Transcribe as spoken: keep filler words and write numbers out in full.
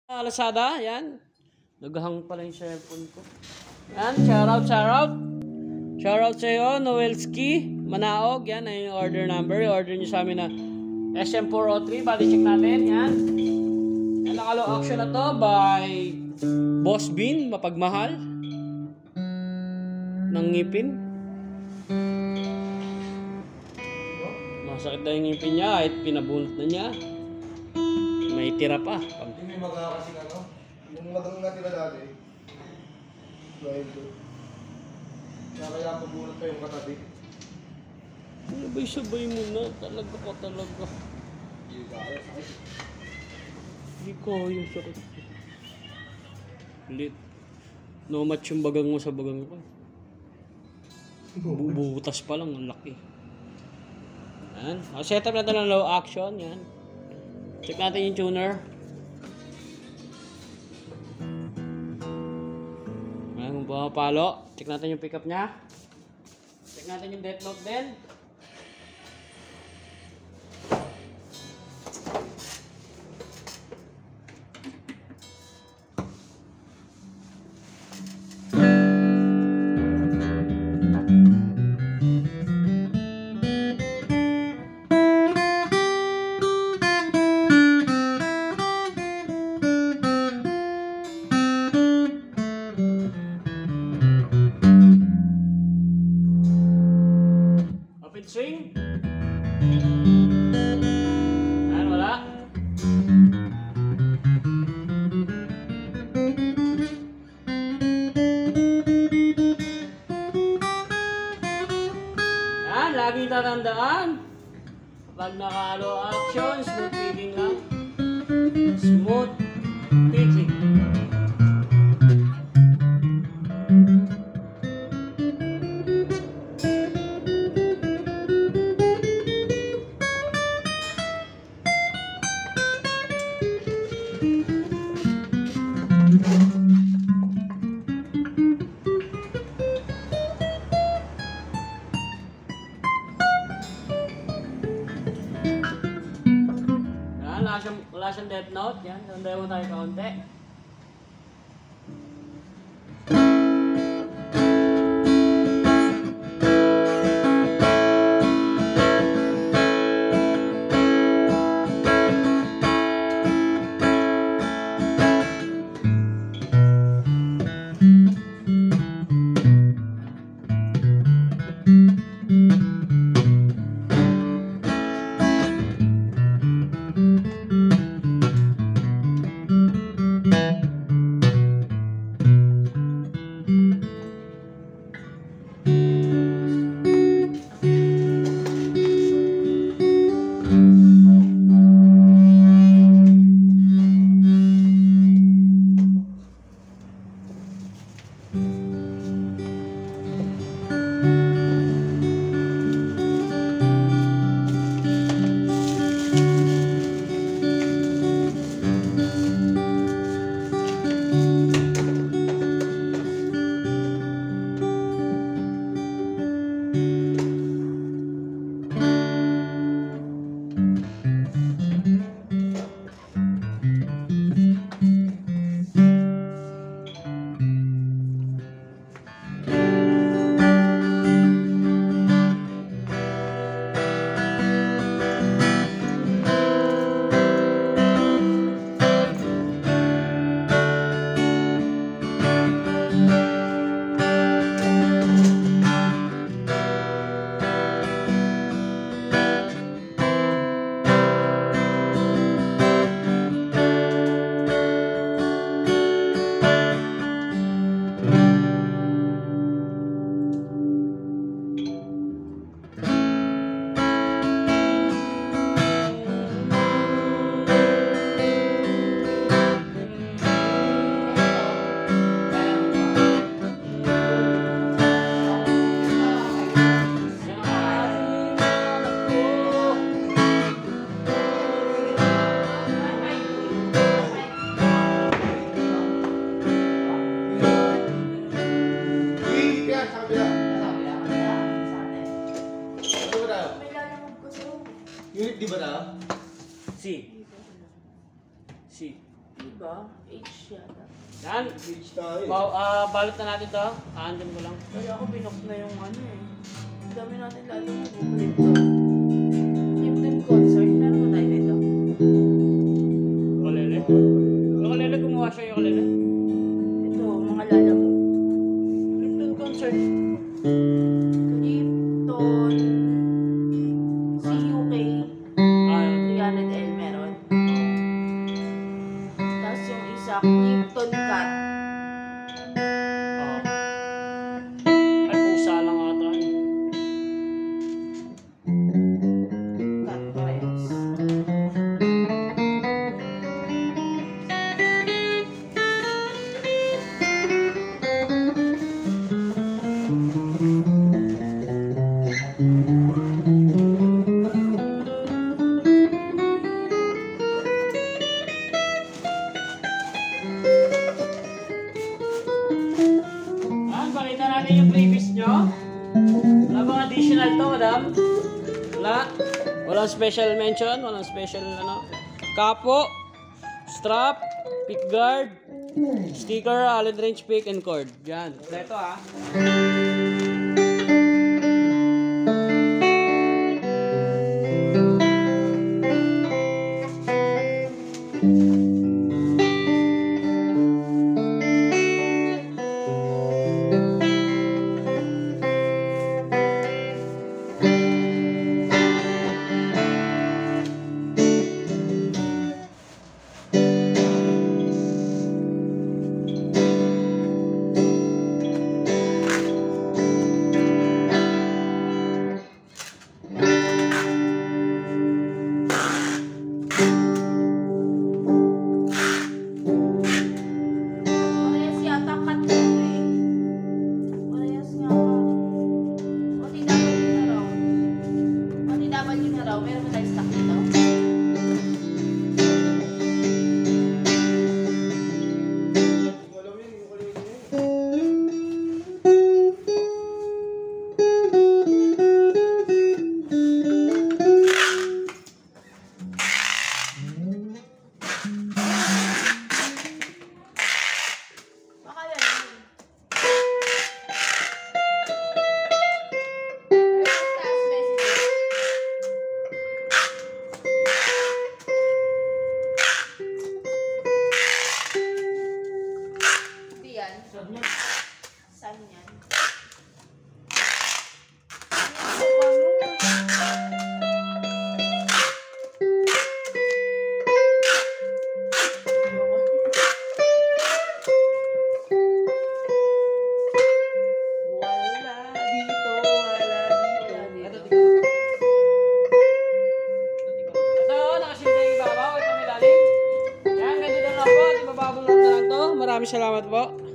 Ah, Lazada, yan. Naghahang pala yung cellphone ko. Yan, shoutout, shoutout. Shoutout sa'yo, Noelski, Manaog. Yan, ay yung order number. Order nyo sa amin na S M four oh three. Body check natin, yan. Yan, nakalo auction na to by Boss Bean, mapagmahal. Ng ngipin. Masakit na yung ngipin niya kahit pinabunot na niya. May tira pa. Pag... Hindi may maga kasi ano, yung magang natira dati. Dahil doon. Kaya kaya pabunot pa yung katabi. Sabay-sabay mo na. Talaga ka talaga. Hindi kaya, sakit. Hindi ko yung sakit. Lit. No match yung bagang mo sa bagang ko. Bubutas pa lang, ang laki. Yan. O, set up natin ng low action. Yan. Check natin yung tuner. Ayan, kung pumapalo. Check natin yung pickup niya. Check natin yung death note din. Swing. Ayan, wala. Ayan, laging tatandaan. Kapag naka-low action, smooth picking lang. Smooth picking. Yan, wala siyang, wala siyang death note. Yan, tandayan mo tayo kaunti. H yata. Yan. Beach tayo eh. Ba- ah, balot na natin to. Aandan ko lang. Kaya ako binok na yung ano eh. Ang dami natin lalo mo. Lipton. Lipton concert. Meron ba tayo nito? Ukulele. Ukulele, gumawa siya yung ukulele. Ito, mga lala mo. Lipton concert. Lipton. C U K. Ah, three hundred L meron. Tapos yung isa, Lipton Cat. oo. Ay, pusa lang ata. eh. Cat parehas. Ah, pakita natin yung previous nyo. Wala bang additional to, madam? Wala? Walang special mention? Walang special ano? Kapo, strap, pick guard, sticker, allen wrench, pick, and cord. Yan. Ito ah. Parehas yata cat dito eh. Parehas nga ka. O T W na raw. O T W na raw. Meron ba tayo stock dito? Alam mo yun, yung ukulele yun. Baka yan eh. Meron taas message. Hindi yan. Saan yan? Wala dito, wala dito. Wala dito. Ito, tingnan mo. Ito, tingnan mo. Ito, nakasilda yung ibabaw. Ito, may lalim. Yan, ganito na lang po. At ibababulot na lang to. Maraming salamat po.